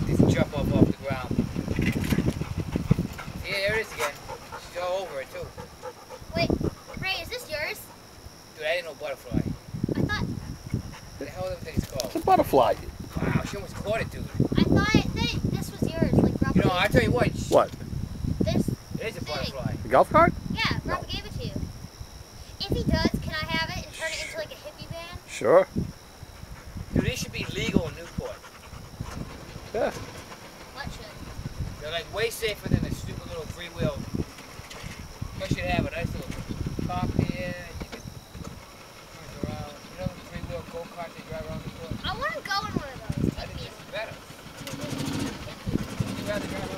just jump off the ground. Yeah, there it is again. She's all over it too. Wait, Ray, is this yours? Dude, I didn't know butterfly. I thought... What the hell is that thing's called? It's a butterfly. Wow, she almost caught it, dude. I thought this was yours, like Robert. You know, I tell you what. What? This It is a thing. butterfly. The golf cart? Yeah, Robert gave it to you. If he does, can I have it and turn it into like a hippie van? Sure. Dude, these should be legal in Newport. Yeah. What should? They're like way safer than the stupid little three-wheel. Plus you'd have a nice little top here, and you can turn around. You know the three-wheel go-kart they drive around Newport? I want to go in one of those. I think this is better. Take me. You'd rather drive